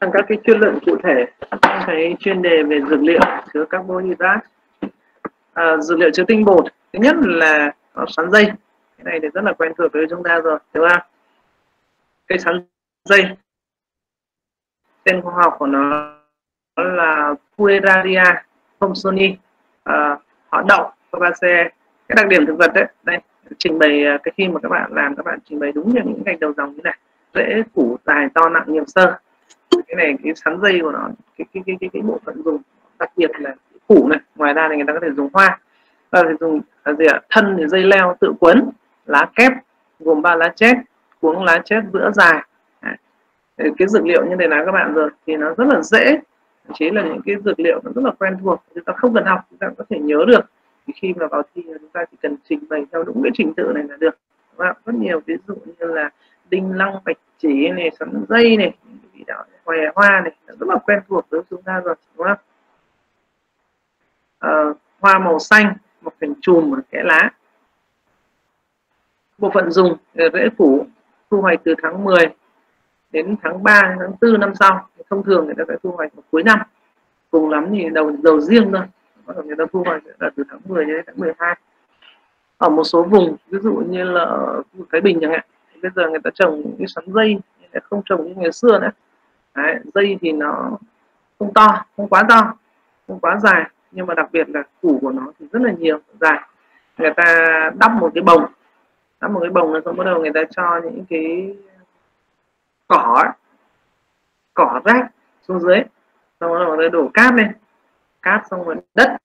các cái chuyên luận cụ thể trong cái chuyên đề về dược liệu chứa carbon hydrate. Dược liệu chứa tinh bột, thứ nhất là sắn dây, cái này thì rất là quen thuộc với chúng ta rồi, đúng không? Cây sắn dây, tên khoa học của nó là Fueraria thomsoni, họ đậu Fabaceae. Cái đặc điểm thực vật đấy, đây trình bày cái khi mà các bạn trình bày đúng những gạch đầu dòng như này, rễ củ dài to nặng nhiều xơ. Cái này cái sắn dây của nó, cái bộ phận dùng đặc biệt là củ này, ngoài ra thì người ta có thể dùng hoa, dùng gì ạ? Thân thì dây leo tự quấn, lá kép gồm 3 lá chét, cuống lá chét vữa dài. Cái dược liệu như thế nào các bạn rồi thì nó rất là dễ, thậm chí là những cái dược liệu nó rất là quen thuộc, chúng ta không cần học chúng ta có thể nhớ được. Thì khi mà vào thi chúng ta chỉ cần trình bày theo đúng cái trình tự này là được. Rất nhiều ví dụ như là đinh lăng, bạch chỉ này, sắn dây này, vị đạo hòe hoa này rất là quen thuộc với chúng ta rồi, đúng không? Hoa màu xanh, một phần chùm một kẽ lá. Bộ phận dùng rễ củ thu hoạch từ tháng 10 đến tháng 3 đến tháng 4 năm sau. Thông thường người ta sẽ thu hoạch vào cuối năm, cùng lắm thì đầu riêng thôi, người ta thu hoạch là từ tháng 10 đến tháng 12. Ở một số vùng ví dụ như là ở Thái Bình chẳng hạn, bây giờ người ta trồng những cái sắn dây, không trồng như ngày xưa nữa. Đấy, dây thì nó không to, không quá to, không quá dài, nhưng mà đặc biệt là củ của nó thì rất là nhiều, dài. Người ta đắp một cái bồng rồi xong bắt đầu người ta cho những cái cỏ rác xuống dưới, xong rồi người ta đổ cát lên, cát xong rồi đất,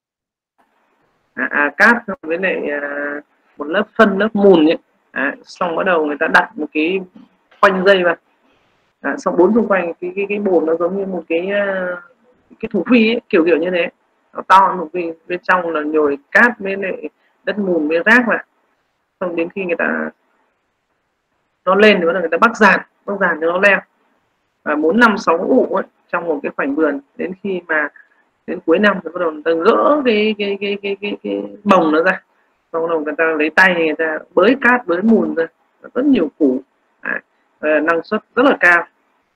cát với lại một lớp phân, lớp mùn ấy. Xong bắt đầu người ta đặt một cái khoanh dây vào, xong 4 xung quanh cái bồn nó giống như một cái thủ phi ấy, kiểu như thế, nó to một phi, bên trong là nhồi cát với lại đất mùn với rác vào. Xong đến khi người ta nó lên thì bắt đầu người ta bắc dàn cho nó leo, và 4, 5, 6 ụ ấy, trong một cái khoảnh vườn. Đến khi mà đến cuối năm thì bắt đầu người ta gỡ cái bồng nó ra, xong bắt đầu người ta lấy tay người ta bới cát bới mùn ra, rất nhiều củ, năng suất rất là cao.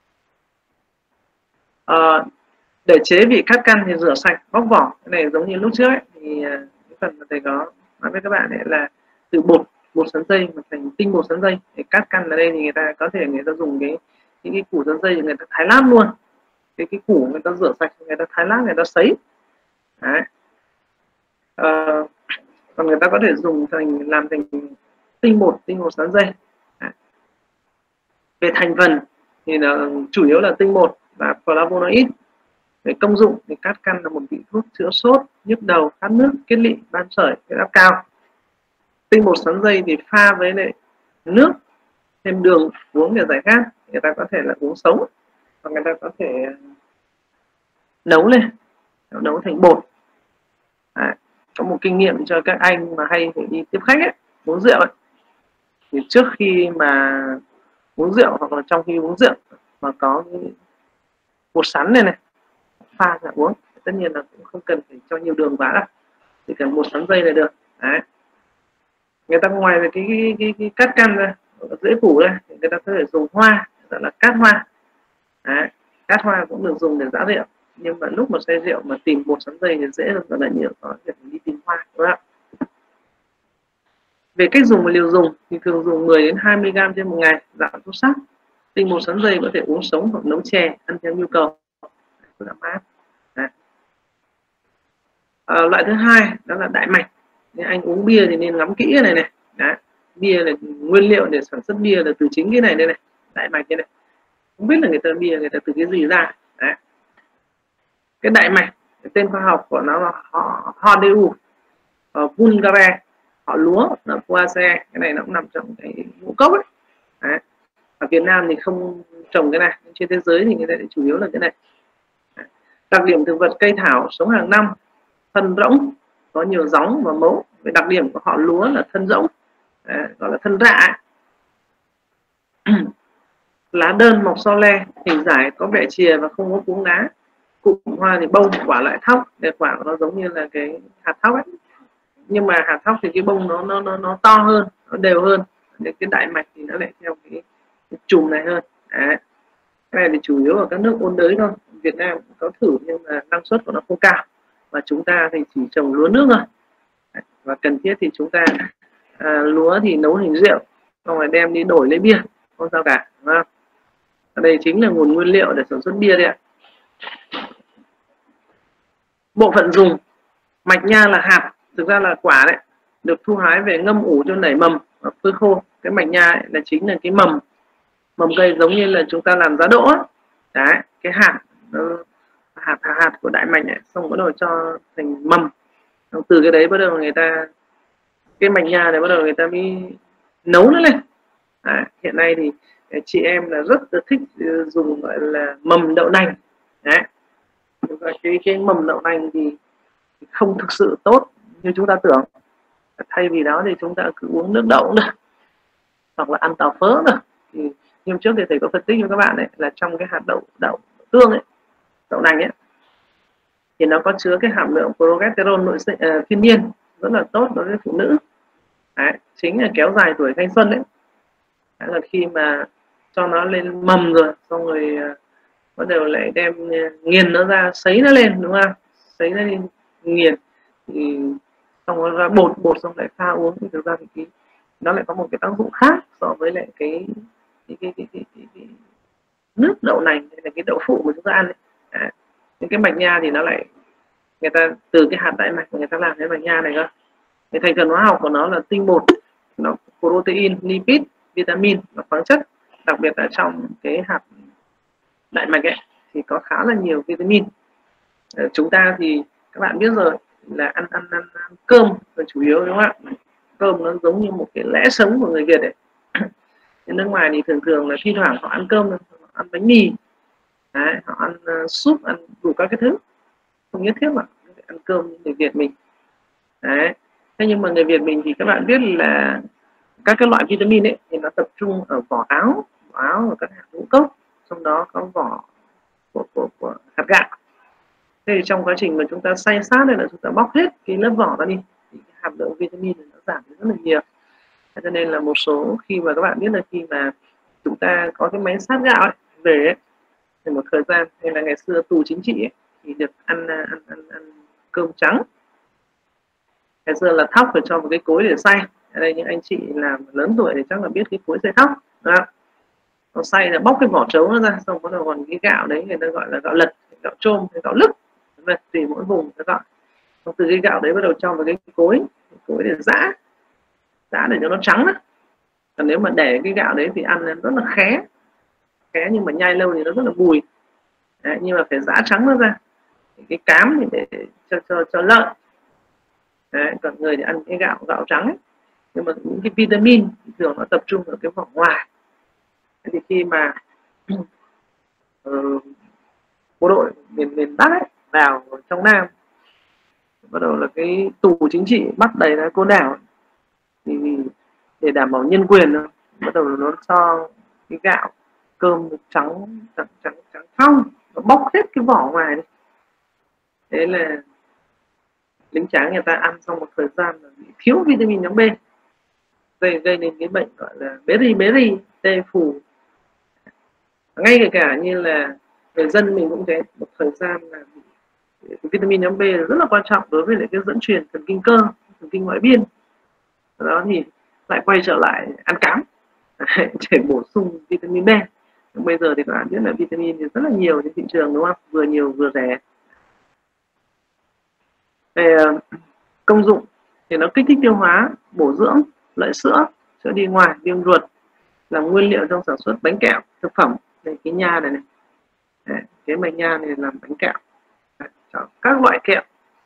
Để chế vị cát căn thì rửa sạch bóc vỏ. Cái này giống như lúc trước ấy, thì cái phần mà thầy có nói với các bạn ấy là từ bột sắn dây mà thành tinh bột sắn dây. Để cát căn ở đây thì người ta có thể người ta dùng những cái củ sắn dây thì người ta thái lát luôn, cái củ người ta rửa sạch, người ta thái lát, người ta sấy. Đấy. Còn người ta có thể dùng làm thành tinh bột sắn dây. Đấy. Về thành phần thì là chủ yếu là tinh bột và flavonoid. Về công dụng thì cát căn là một vị thuốc chữa sốt, nhức đầu, khát nước, kết lị, ban sởi, huyết áp cao. Tinh bột sắn dây thì pha với lại nước, thêm đường uống để giải khát. Người ta có thể là uống sống, hoặc người ta có thể nấu lên, nấu thành bột. Đấy. Có một kinh nghiệm cho các anh mà hay phải đi tiếp khách ấy, uống rượu ấy, thì trước khi mà uống rượu hoặc là trong khi uống rượu mà có cái bột sắn này pha ra uống, tất nhiên là cũng không cần phải cho nhiều đường vào đâu, chỉ cần bột sắn dây là được. Đấy. Người ta ngoài về cái cát căn ra, rễ củ đây, người ta có thể dùng hoa, gọi là cát hoa. Đấy. Cát hoa cũng được dùng để giã rượu, nhưng mà lúc mà xay rượu mà tìm bột sắn dây thì dễ hơn rất là nhiều, có việc đi tìm hoa, đúng không? Về cách dùng và liều dùng thì thường dùng 10 đến 20 g trên một ngày, giảm thuốc sắc. Tinh bột sắn dây có thể uống sống hoặc nấu chè, ăn theo nhu cầu. Rất là mát. Loại thứ hai đó là đại mạch. Nếu anh uống bia thì nên ngắm kỹ cái này này. Đấy. Bia là nguyên liệu để sản xuất bia là từ chính cái này đây này, đại mạch như này. Không biết là người ta bia người ta từ cái gì ra. Đấy. Cái đại mạch, cái tên khoa học của nó là Hordeum vulgare, họ lúa là Poaceae. Cái này nó cũng nằm trong cái ngũ cốc ấy. Đấy. Ở Việt Nam thì không trồng cái này, trên thế giới thì người ta chủ yếu là cái này. Đấy. Đặc điểm thực vật cây thảo sống hàng năm, thân rỗng, có nhiều gióng và mấu. Về đặc điểm của họ lúa là thân rỗng, gọi là thân rạ. Lá đơn mọc so le, hình dải, có vẻ chìa và không có cuống lá. Cụm hoa thì bông, quả lại thóc, để quả của nó giống như là cái hạt thóc ấy, nhưng mà hạt thóc thì cái bông nó to hơn, nó đều hơn. Để cái đại mạch thì nó lại theo cái chùm này hơn. Đấy. Cái này thì chủ yếu ở các nước ôn đới thôi. Việt Nam cũng có thử nhưng mà năng suất của nó không cao, và chúng ta thì chỉ trồng lúa nước thôi. Và cần thiết thì chúng ta lúa thì nấu thành rượu, xong rồi đem đi đổi lấy bia, không sao cả, đúng không? Ở đây chính là nguồn nguyên liệu để sản xuất bia đấy ạ. Bộ phận dùng: mạch nha là hạt, thực ra là quả đấy, được thu hái về ngâm ủ cho nảy mầm và phơi khô. Cái mạch nha ấy là chính là cái mầm cây, giống như là chúng ta làm giá đỗ ấy. Đấy, cái hạt hạt của đại mạch này, xong bắt đầu cho thành mầm, xong từ cái đấy bắt đầu người ta, cái mạch nha này bắt đầu người ta mới nấu nó lên. Đấy, hiện nay thì chị em là rất là thích dùng gọi là mầm đậu nành. Đấy, và cái mầm đậu nành thì không thực sự tốt như chúng ta tưởng. Thay vì đó thì chúng ta cứ uống nước đậu nữa, hoặc là ăn tàu phớ nữa. Thì nhưng trước thì thầy có phân tích cho các bạn đấy, là trong cái hạt đậu tương ấy, đậu nành ấy, thì nó có chứa cái hàm lượng progesterone nội sinh thiên nhiên rất là tốt đối với phụ nữ. Đấy, chính là kéo dài tuổi thanh xuân đấy. Đấy là khi mà cho nó lên mầm rồi, xong rồi bắt đầu lại đem nghiền nó ra, sấy nó lên, đúng không? Sấy nó lên nghiền thì xong rồi ra bột xong lại pha uống, thì thực ra thì nó lại có một cái tác dụng khác so với lại cái nước đậu nành hay là cái đậu phụ mà chúng ta ăn ấy. Những cái mạch nha thì nó lại, người ta từ cái hạt đại mạch người ta làm cái mạch nha này cơ. Cái thành phần hóa học của nó là tinh bột, nó protein, lipid, vitamin và khoáng chất. Đặc biệt là trong cái hạt đại mạch ấy thì có khá là nhiều vitamin. Chúng ta thì các bạn biết rồi là ăn cơm là chủ yếu, đúng không ạ? Cơm nó giống như một cái lẽ sống của người Việt ấy. Ở nước ngoài thì thường là thi thoảng họ ăn cơm, họ ăn bánh mì. Đấy, họ ăn súp, ăn đủ các cái thứ, không nhất thiết mà ăn cơm người Việt mình. Đấy, thế nhưng mà người Việt mình thì các bạn biết là các cái loại vitamin ấy thì nó tập trung ở vỏ áo và các hạt ngũ cốc, trong đó có vỏ của hạt gạo. Thế thì trong quá trình mà chúng ta xay sát này là chúng ta bóc hết cái lớp vỏ ra đi, thì cái hàm lượng vitamin nó giảm rất là nhiều. Thế cho nên là một số khi mà các bạn biết là khi mà chúng ta có cái máy sát gạo ấy, về ấy, thì một thời gian, hay là ngày xưa tù chính trị ấy, thì được ăn cơm trắng. Ngày xưa là thóc phải cho một cái cối để xay. Ở đây những anh chị làm lớn tuổi thì chắc là biết cái cối xay thóc đó. Nó xay là bóc cái vỏ trấu nó ra, xong bắt đầu còn cái gạo đấy người ta gọi là gạo lật, gạo trôm hay gạo lứt, tùy mỗi vùng người ta gọi. Xong từ cái gạo đấy bắt đầu cho vào cái cối để giã để cho nó trắng đó. Còn nếu mà để cái gạo đấy thì ăn rất là khé, nhưng mà nhai lâu thì nó rất là bùi. Đấy, nhưng mà phải giã trắng nó ra. Cái cám thì để cho lợn. Đấy, còn người thì ăn cái gạo trắng ấy. Nhưng mà những cái vitamin thường nó tập trung ở cái vỏ ngoài. Thì khi mà bộ đội miền Bắc ấy vào trong Nam, bắt đầu là cái tù chính trị bắt đầy ra Côn Đảo, thì để đảm bảo nhân quyền, bắt đầu nó cho cái gạo cơm trắng phong, nó bóc hết cái vỏ ngoài đi. Thế là lính tráng người ta ăn xong một thời gian là bị thiếu vitamin nhóm B, gây nên cái bệnh gọi là beri tê phù. Ngay cả như là người dân mình cũng thế, một thời gian là vitamin nhóm B là rất là quan trọng đối với lại cái dẫn truyền thần kinh cơ, thần kinh ngoại biên. Đó thì lại quay trở lại ăn cám để bổ sung vitamin B. Bây giờ thì các bạn biết là vitamin thì rất là nhiều trên thị trường, đúng không? Vừa nhiều vừa rẻ. Về công dụng thì nó kích thích tiêu hóa, bổ dưỡng, lợi sữa, sữa đi ngoài, viêm ruột, là nguyên liệu trong sản xuất bánh kẹo, thực phẩm. Đây, cái nha này. Đấy, cái mạch nha này làm bánh kẹo. Đấy, các loại kẹo.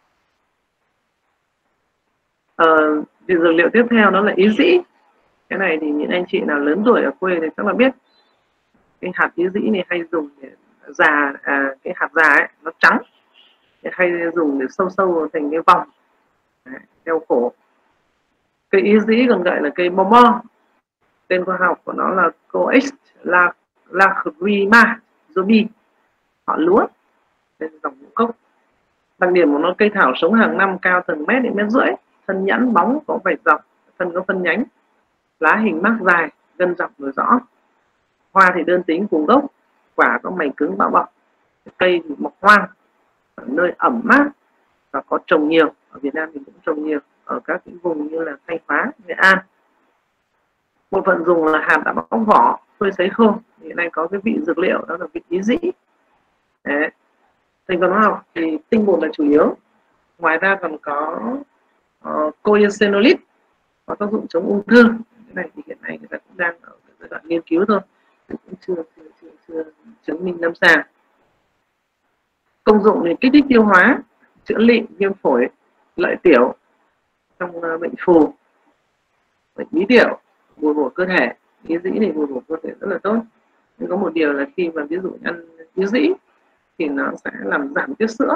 Thì dược liệu tiếp theo đó là ý dĩ. Cái này thì những anh chị nào lớn tuổi ở quê thì chắc là biết. Cái hạt ý dĩ này hay dùng để cái hạt già ấy nó trắng, hay dùng để sâu thành cái vòng đeo cổ. Cây ý dĩ còn gọi là cây bo bo, tên khoa học của nó là Coex Lacrima zobi, họ lúa, tên dòng ngũ cốc. Đặc điểm của nó cây thảo sống hàng năm, cao từng mét đến mét rưỡi, thân nhẵn bóng, có vạch dọc, thân có phân nhánh, lá hình mác dài, gân dọc rồi rõ. Hoa thì đơn tính cùng gốc, quả có mẩy cứng bao bọc, cây thì mọc hoang ở nơi ẩm mát và có trồng nhiều. Ở Việt Nam thì cũng trồng nhiều ở các cái vùng như là Thanh Hóa, Nghệ An. Bộ phận dùng là hạt đã bóc vỏ, phơi sấy khô. Hiện nay có cái vị dược liệu đó là vị ý dĩ. Đấy. Thành phần hóa học thì tinh bột là chủ yếu. Ngoài ra còn có cholecinolit có tác dụng chống ung thư. Cái này thì hiện nay người ta cũng đang ở giai đoạn nghiên cứu thôi, cũng chưa chứng minh lâm sàng. Công dụng thì kích thích tiêu hóa, chữa lị, viêm phổi, lợi tiểu trong bệnh phù, bệnh bí tiểu, bồi bổ cơ thể. Ý dĩ thì bồi bổ cơ thể rất là tốt. Nhưng có một điều là khi mà ví dụ ăn ý dĩ thì nó sẽ làm giảm tiết sữa.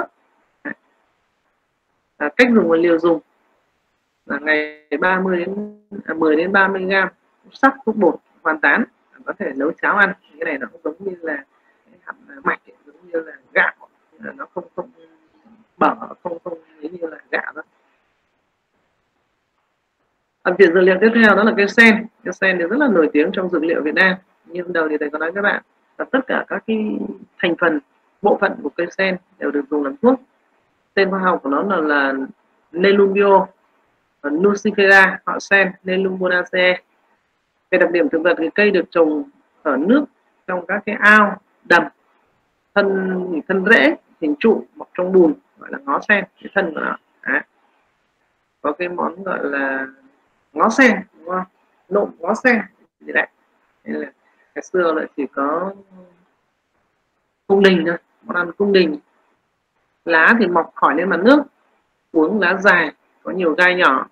Cách dùng và liều dùng là ngày 10 đến 30 gram sắc thuốc bột hoàn tán, có thể nấu cháo ăn. Cái này nó cũng giống như là hạt mạch, giống như là gạo, nó không bở, không như là gạo đó. Phần tiền dược liệu tiếp theo đó là cây sen. Cây sen thì rất là nổi tiếng trong dược liệu Việt Nam. Như đầu thì thầy có nói các bạn là tất cả các cái thành phần, bộ phận của cây sen đều được dùng làm thuốc. Tên khoa học của nó là Nelumbio nucifera, họ sen Nelumbonaceae. Về đặc điểm thực vật thì cây được trồng ở nước trong các cái ao, đầm, thân rễ, hình trụ, mọc trong bùn, gọi là ngó sen, cái thân của nó. Đấy. Có cái món gọi là ngó sen, đúng không? Nộm ngó sen gì đấy. Nên là ngày xưa là chỉ có cung đình thôi, món ăn cung đình. Lá thì mọc khỏi lên mặt nước, uống lá dài, có nhiều gai nhỏ.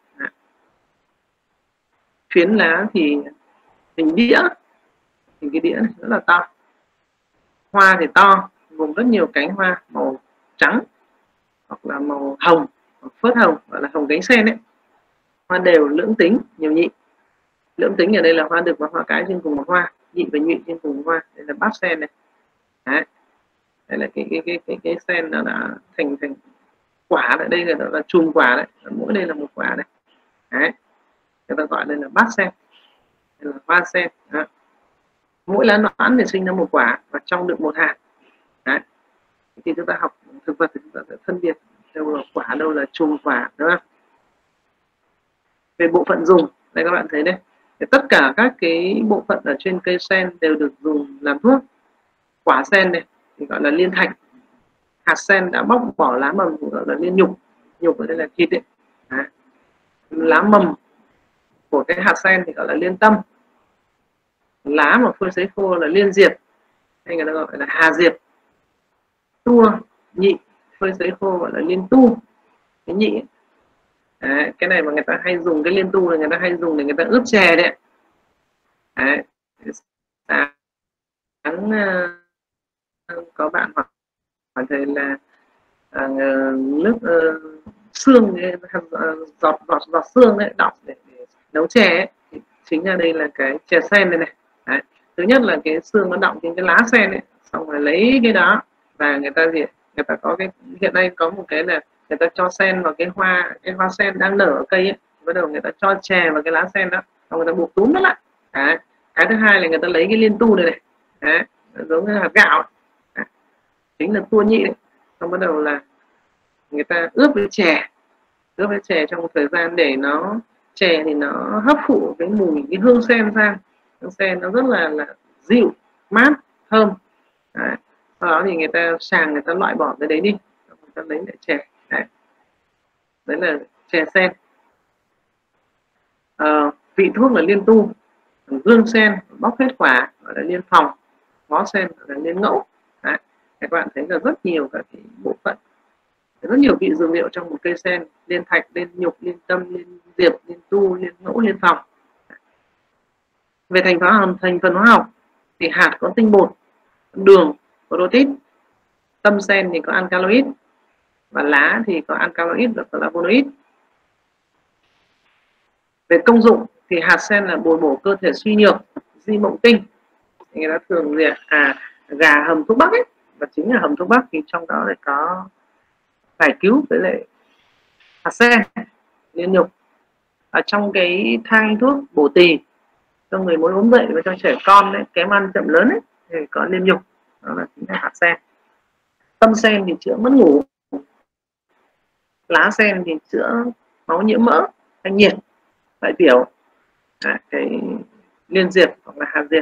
Phiến lá thì hình đĩa, hình cái đĩa này rất là to. Hoa thì to, gồm rất nhiều cánh hoa màu trắng hoặc là màu hồng, hoặc phớt hồng, gọi là hồng cánh sen ấy. Hoa đều lưỡng tính, nhiều nhị. Lưỡng tính ở đây là hoa đực và hoa cái trên cùng một hoa, nhị và nhụy trên cùng một hoa. Đây là bát sen này. Đấy. Đây là cái sen nó đã thành quả. Ở đây là chùm quả đấy, mỗi đây là một quả này. Đấy. Người ta gọi đây là bát sen, đây là hoa sen. Đấy. Mỗi lá noãn thì sinh ra một quả và trong được một hạt. Đấy. Khi chúng ta học thực vật thì chúng ta sẽ phân biệt đâu là quả, đâu là chùm quả, đúng không? Về bộ phận dùng, đây các bạn thấy đây, tất cả các cái bộ phận ở trên cây sen đều được dùng làm thuốc. Quả sen này thì gọi là liên thạch, hạt sen đã bóc vỏ lá mầm gọi là liên nhục, nhục ở đây là thịt ấy. Đấy. Lá mầm của cái hạt sen thì gọi là liên tâm, lá mà phơi sấy khô là liên diệp, hay người ta gọi là hà diệp. Tua nhị phơi sấy khô gọi là liên tu, cái nhị. Đấy, cái này mà người ta hay dùng, cái liên tu này người ta hay dùng để người ta ướp chè đấy. Đấy. Sáng có bạn hỏi thầy là nước xương, giọt xương đấy, đọng để nấu chè ấy. Thì chính là đây là cái chè sen này này. Đấy. Thứ nhất là cái xương nó đọng trên cái lá sen ấy, xong rồi lấy cái đó và người ta có cái, hiện nay có một cái là người ta cho sen vào cái hoa sen đang nở ở cây ấy, bắt đầu người ta cho chè vào cái lá sen đó, xong người ta buộc túm nó lại. Đấy. Cái thứ hai là người ta lấy cái liên tu này này. Đấy. Giống như hạt gạo ấy. Đấy. Chính là tua nhị đấy. Xong bắt đầu là người ta ướp với chè trong một thời gian để nó chè thì nó hấp thụ cái mùi, cái hương sen ra. Hương sen nó rất là dịu, mát, thơm. Đấy. Sau đó thì người ta người ta loại bỏ cái đấy đi, người ta lấy lại chè. Đấy là chè sen. Vị thuốc là liên tu, gương sen bóc hết quả gọi là liên phòng, ngó sen gọi là liên ngẫu. Đấy. Các bạn thấy là rất nhiều các cái bộ phận, rất nhiều vị dược liệu trong một cây sen: liên thạch, liên nhục, liên tâm, liên diệp, liên tu, liên ngẫu, liên phòng. Về thành phần hóa học thì hạt có tinh bột, đường, protein, tâm sen thì có alkaloid, và lá thì có alkaloid và flavonoid. Về công dụng thì hạt sen là bồi bổ cơ thể suy nhược, di mộng kinh. Thì người ta thường gà hầm thuốc bắc ấy, và chính là hầm thuốc bắc thì trong đó lại có giải cứu với lại hạt sen, liên nhục. Ở trong cái thang thuốc bổ tỳ cho người muốn ốm dậy và cho trẻ con đấy, kém ăn chậm lớn ấy, thì có liên nhục. đó là chính là hạt sen. Tâm sen thì chữa mất ngủ, lá sen thì chữa máu nhiễm mỡ, thanh nhiệt, đại tiểu, cái liên diệp hoặc là hạt diệp.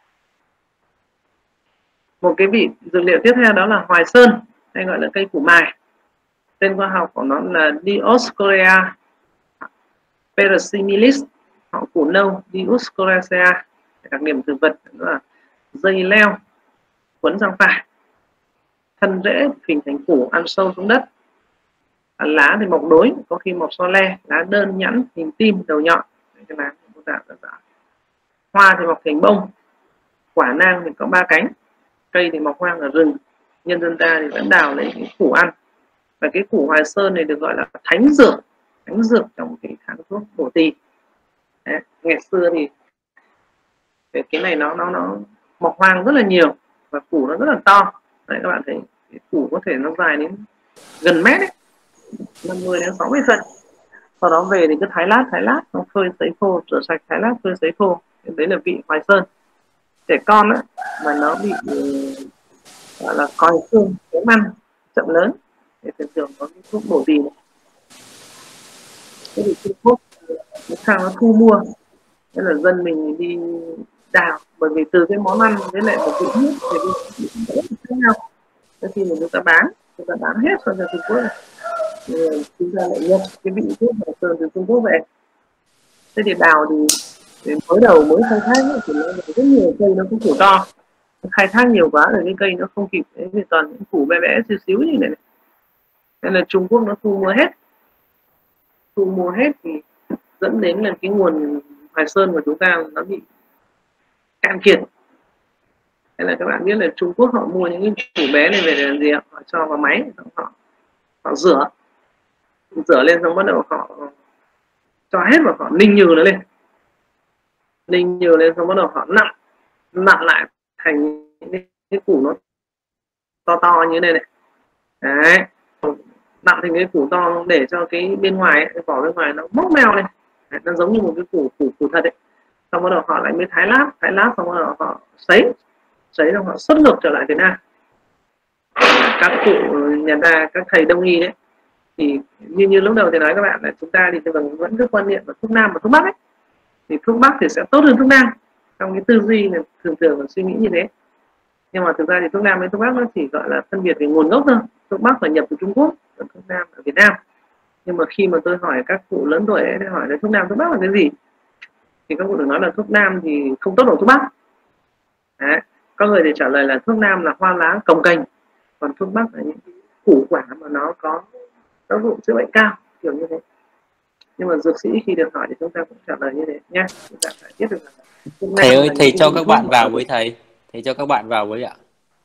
Một cái vị dược liệu tiếp theo đó là hoài sơn, hay gọi là cây củ mài. Tên khoa học của nó là Dioscorea persimilis, họ củ nâu Dioscoracea. Đặc điểm thực vật đó là dây leo quấn sang phải, thân rễ hình thành củ ăn sâu xuống đất, lá thì mọc đối, có khi mọc so le, lá đơn nhẵn hình tim đầu nhọn. Cái lá hoa thì mọc thành bông, quả nang thì có 3 cánh, cây thì mọc hoang ở rừng, nhân dân ta thì vẫn đào lấy cái củ ăn. Và cái củ hoài sơn này được gọi là thánh dược trong cái thang thuốc bổ tỳ. Ngày xưa thì cái này nó mọc hoang rất là nhiều và củ nó rất là to. Đấy, các bạn thấy cái củ có thể nó dài đến gần mét đấy, 50 đến 60 phân. Sau đó về thì cứ thái lát, nó phơi sấy khô, rửa sạch, thái lát phơi sấy khô. Đấy là vị hoài sơn. Trẻ con ấy, mà nó bị gọi là còi xương, kém ăn, chậm lớn thì thường có cái thuốc bổ tỳ này. Thế thì Trung Quốc sang nó thu mua, nên là dân mình đi đào, bởi vì từ cái món ăn với lại một vị nước thì rất là khác nhau. Thế khi mà chúng ta bán hết cho Trung Quốc này, thì chúng ta lại nhập cái vị thuốc hoài sơn từ Trung Quốc về. Thế thì đào thì mới khai thác thì nó rất nhiều cây nó cũng củ to, khai thác nhiều quá rồi cái cây nó không kịp, thì toàn những củ bé bé xíu xíu như này, nên là Trung Quốc nó thu mua hết thì dẫn đến là cái nguồn hoài sơn của chúng ta nó bị cạn kiệt. Thế là các bạn biết là Trung Quốc họ mua những cái củ bé này về để làm gì, họ cho vào máy, họ rửa lên, xong bắt đầu họ cho hết vào, họ ninh nhừ nó lên, xong bắt đầu họ nặn lại thành những cái củ nó to như này. Đấy, nặn thành cái củ to để cho cái bên ngoài, cái vỏ bên ngoài nó mốc meo lên. Đấy, nó giống như một cái củ thật ấy. Xong bắt đầu họ lại mới thái lát, xong bắt đầu họ sấy rồi họ xuất ngược trở lại Việt Nam. Các cụ nhà ta, các thầy đông y đấy, thì như lúc đầu thì nói các bạn là chúng ta thì vẫn cứ quan niệm là thuốc nam và thuốc bắc ấy, thì thuốc bắc thì sẽ tốt hơn thuốc nam, trong cái tư duy là thường là suy nghĩ như thế. Nhưng mà thực ra thì thuốc nam với thuốc bắc nó chỉ gọi là phân biệt về nguồn gốc thôi. Thuốc bắc là nhập từ Trung Quốc, còn thuốc nam ở Việt Nam. Nhưng mà khi mà tôi hỏi các cụ lớn tuổi ấy, hỏi là thuốc nam thuốc bắc là cái gì, thì các cụ được nói là thuốc nam thì không tốt bằng thuốc bắc. Đấy. Có người thì trả lời là thuốc nam là hoa lá cồng kềnh, còn thuốc bắc là những củ quả mà nó có tác dụng chữa bệnh cao, kiểu như thế. Nhưng mà dược sĩ khi được hỏi thì chúng ta cũng trả lời như thế nhé. Chúng ta phải biết được là thầy ơi, thầy cho các bạn vào với thầy cho các bạn vào với ạ.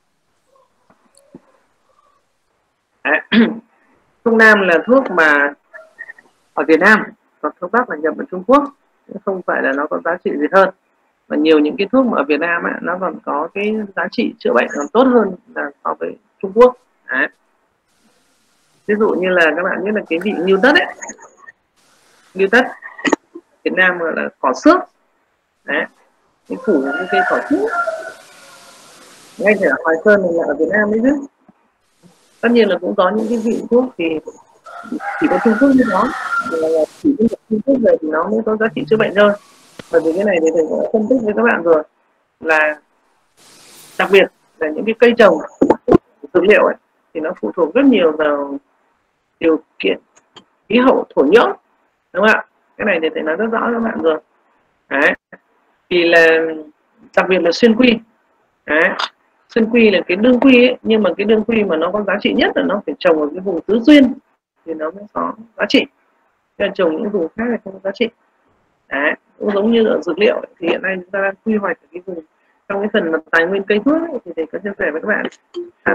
Thuốc nam là thuốc mà ở Việt Nam, còn thuốc bắc là nhập ở Trung Quốc, không phải là nó có giá trị gì hơn. Và nhiều những cái thuốc mà ở Việt Nam ấy, nó còn có cái giá trị chữa bệnh còn tốt hơn là so với Trung Quốc. Đấy. Ví dụ như là các bạn biết là cái vị ngưu tất ấy, ngưu tất Việt Nam gọi là cỏ xước. Đấy, cái củ như cây cỏ xước, ngay cả Hoài Sơn này là ở Việt Nam đấy chứ. Tất nhiên là cũng có những cái vị thuốc thì chỉ có Trung Quốc như đó, là chỉ có Trung Quốc về thì nó mới có giá trị chữa bệnh thôi. Bởi vì cái này thì thầy cũng đã phân tích với các bạn rồi, là đặc biệt là những cái cây trồng dược liệu ấy, thì nó phụ thuộc rất nhiều vào điều kiện khí hậu, thổ nhưỡng, đúng không ạ? Cái này thì thầy nói rất rõ với các bạn rồi. Đấy. Thì là đặc biệt là xuyên quy. Đấy. Xuyên quy là cái đương quy ấy, nhưng mà cái đương quy mà nó có giá trị nhất là nó phải trồng ở cái vùng tứ xuyên thì nó mới có giá trị. Nên trồng những vùng khác thì không có giá trị. Đấy. Cũng giống như ở dược liệu ấy, thì hiện nay chúng ta đang quy hoạch cái vùng, trong cái phần tài nguyên cây thuốc ấy, thì thầy có chia sẻ với các bạn, ta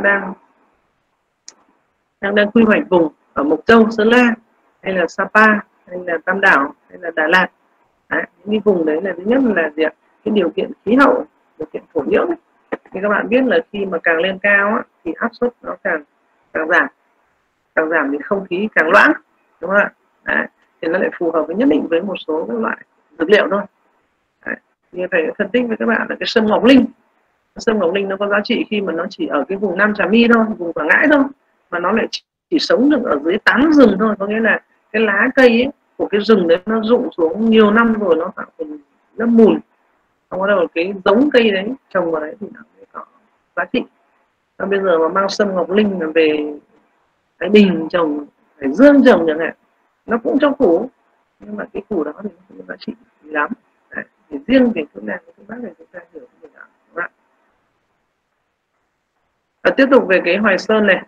đang quy hoạch vùng ở Mộc Châu, Sơn La, hay là Sapa, hay là Tam Đảo, hay là Đà Lạt. Đấy, những cái vùng đấy là thứ nhất là gì ạ? Cái điều kiện khí hậu, điều kiện thổ nhưỡng ấy. Thì các bạn biết là khi mà càng lên cao á, thì áp suất nó càng giảm thì không khí càng loãng, đúng không ạ? Đấy, thì nó lại phù hợp với nhất định với một số các loại dược liệu thôi. Đấy, như thầy phân tích với các bạn là cái sâm ngọc linh. Sâm ngọc linh nó có giá trị khi mà nó chỉ ở cái vùng Nam Trà My thôi, vùng Quảng Ngãi thôi, mà nó lại chỉ sống được ở dưới tán rừng thôi, có nghĩa là cái lá cây ấy, của cái rừng đấy nó rụng xuống nhiều năm rồi, nó tạo thành lớp mùn, không có đâu cái giống cây đấy trồng vào đấy thì nó mới có giá trị. Và bây giờ mà mang sâm ngọc linh về Thái Bình trồng, Hải Dương trồng chẳng hạn, nó cũng trong phủ, nhưng mà cái phủ đó thì nó không có giá trị lắm. Đấy, thì riêng về chỗ này các bác này chúng ta hiểu cái gì đó. Và tiếp tục về cái Hoài Sơn này,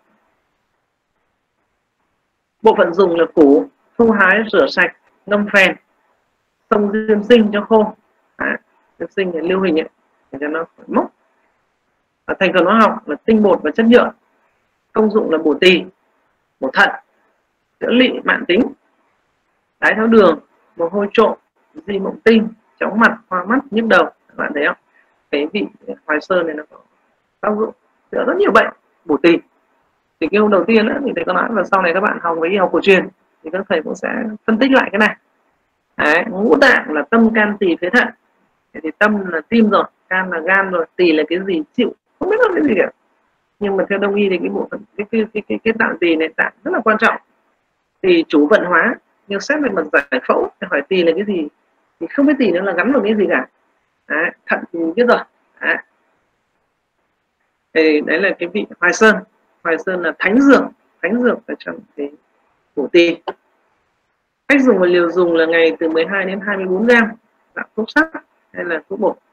bộ phận dùng là củ, thu hái, rửa sạch, ngâm phèn, xông diêm sinh cho khô. Diêm sinh để lưu hình ấy, để cho nó mốc. Và thành phần hóa học là tinh bột và chất nhựa. Công dụng là bổ tỳ, bổ thận, chữa lị mạn tính, đái tháo đường, mồ hôi trộm, di mộng tinh, chóng mặt, hoa mắt, nhức đầu. Các bạn thấy không? Cái vị Hoài Sơn này nó có tác dụng chữa rất nhiều bệnh, bổ tỳ. Thì cái hôm đầu tiên nữa thì thầy có nói, và sau này các bạn học với y học cổ truyền thì các thầy cũng sẽ phân tích lại cái này. Đấy, ngũ tạng là tâm, can, tỳ, phế, thận. Thì tâm là tim rồi, can là gan rồi, tỳ là cái gì chịu không biết là cái gì cả. Nhưng mà theo đông y thì cái bộ phận cái tạng tỳ này tạng rất là quan trọng. Tỳ chủ vận hóa, nhưng xét về mặt giải phẫu thì hỏi tỳ là cái gì thì không biết tỳ nữa là gắn vào cái gì cả. Đấy, thận thì biết rồi. Đấy. Thì đấy là cái vị Hoài Sơn. Hoài Sơn là thánh dược ở trong cái bổ tỳ. Cách dùng và liều dùng là ngày từ 12 đến 24 gram, dạng thuốc sắc hay là thuốc bột.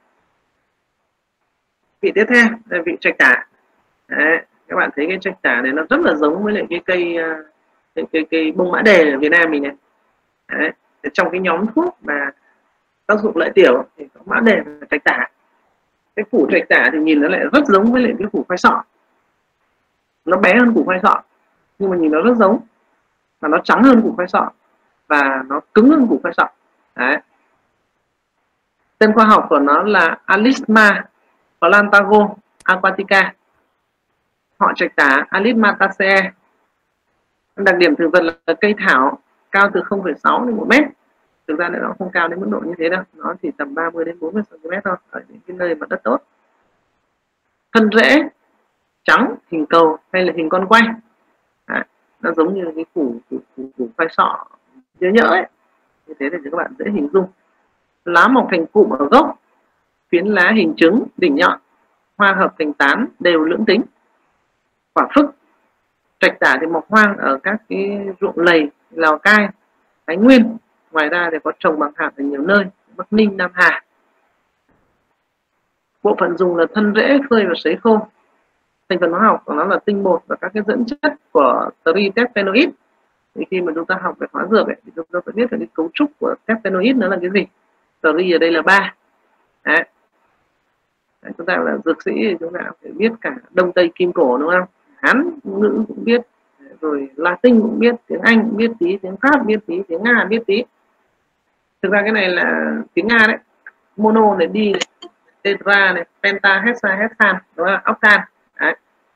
Vị tiếp theo là vị trạch tả. Đấy, các bạn thấy cái trạch tả này nó rất là giống với lại cái cây bông mã đề ở Việt Nam mình này. Đấy, trong cái nhóm thuốc mà tác dụng lợi tiểu thì có mã đề và trạch tả. Cái củ trạch tả thì nhìn nó lại rất giống với lại cái củ khoai sọ, nó bé hơn củ khoai sọ nhưng mà nhìn nó rất giống, và nó trắng hơn củ khoai sọ và nó cứng hơn củ khoai sọ. Đấy. Tên khoa học của nó là Alisma plantago aquatica, họ trạch tả Alismataceae. Đặc điểm thực vật là cây thảo, cao từ 0,6 đến 1 mét. Thực ra nó không cao đến mức độ như thế đâu, nó chỉ tầm 30 đến 40 cm thôi, ở những cái nơi mà đất tốt. Thân rễ trắng, hình cầu hay là hình con quay. Đấy, nó giống như cái củ khoai sọ nhỡ nhỡ ấy, như thế để cho các bạn dễ hình dung. Lá mọc thành cụm ở gốc, phiến lá hình trứng, đỉnh nhọn, hoa hợp thành tán, đều lưỡng tính. Quả phức. Trạch tả thì mọc hoang ở các cái ruộng lầy Lào Cai, Thái Nguyên. Ngoài ra thì có trồng bằng hạt ở nhiều nơi, Bắc Ninh, Nam Hà. Bộ phận dùng là thân rễ, phơi và sấy khô. Thành phần hóa học của nó là tinh bột và các cái dẫn chất của triterpenoid. Thì khi mà chúng ta học về hóa dược ấy, thì chúng ta phải biết cái cấu trúc của terpenoid nó là cái gì. Tri ở đây là 3. Đấy. Đấy, chúng ta là dược sĩ thì chúng ta phải biết cả Đông Tây Kim Cổ đúng không? Hán ngữ cũng biết, rồi Latin cũng biết, tiếng Anh cũng biết tí, tiếng Pháp biết tí, tiếng Nga biết tí. Thực ra cái này là tiếng Nga đấy. Mono này, đi này, tetra này, penta, hexa, hexan, đó là octan. Đấy.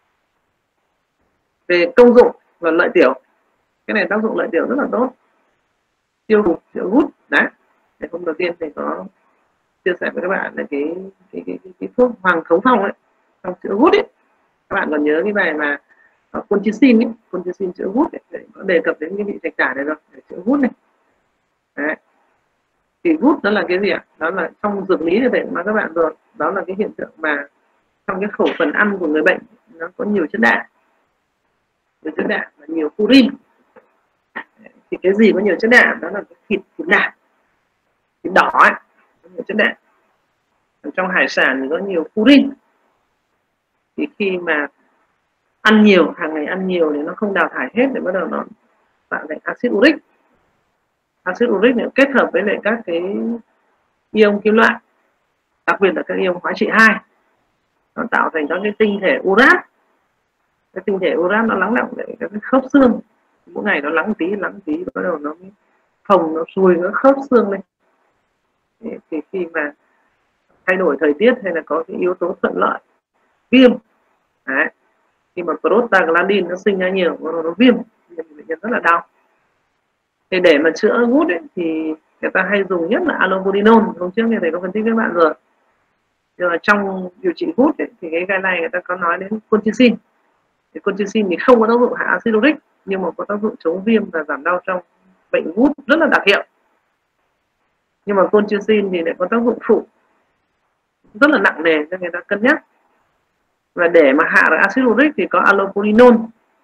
Về công dụng và lợi tiểu, cái này tác dụng lợi tiểu rất là tốt, tiêu hụt, chữa gút. Đấy, để hôm đầu tiên thầy có chia sẻ với các bạn là cái thuốc Hoàng Thống Phong ấy, trong chữa gút ấy. Các bạn còn nhớ cái bài mà colchicine ấy, colchicine chữa gút ấy, có đề cập đến cái vị trạch tả này rồi, để chữa gút này. Đấy. Thì gút đó là cái gì ạ? Đó là trong dược lý thì thầy nói các bạn rồi, đó là cái hiện tượng mà trong cái khẩu phần ăn của người bệnh nó có nhiều chất đạm, nhiều chất đạm và nhiều purin. Thì cái gì có nhiều chất đạm? Đó là cái thịt nạc, thịt đỏ ấy, có nhiều chất đạm. Trong hải sản thì có nhiều purin. Thì khi mà ăn nhiều, hàng ngày ăn nhiều thì nó không đào thải hết, để bắt đầu nó tạo thành axit uric. Axit uric này kết hợp với lại các cái ion kim loại, đặc biệt là các ion hóa trị 2, nó tạo thành các cái tinh thể urat. Cái tinh thể urat nó lắng động để các cái khớp xương, mỗi ngày nó lắng tí, bắt đầu nó phồng, nó xùi nó khớp xương lên. Thì khi mà thay đổi thời tiết hay là có cái yếu tố thuận lợi, viêm, đấy, khi mà prostaglandin nó sinh ra nhiều, nó viêm, bệnh nhân rất là đau. Thì để mà chữa gút ấy, thì người ta hay dùng nhất là allopurinol. Hôm trước thì thầy có phân tích với các bạn rồi. Rồi trong điều trị gút ấy, thì cái guideline người ta có nói đến colchicine. Thì colchicine thì không có tác dụng hạ axit uric nhưng mà có tác dụng chống viêm và giảm đau trong bệnh gút rất là đặc hiệu. Nhưng mà colchicine thì lại có tác dụng phụ rất là nặng nề cho người ta cân nhắc. Và để mà hạ được axit uric thì có allopurinol,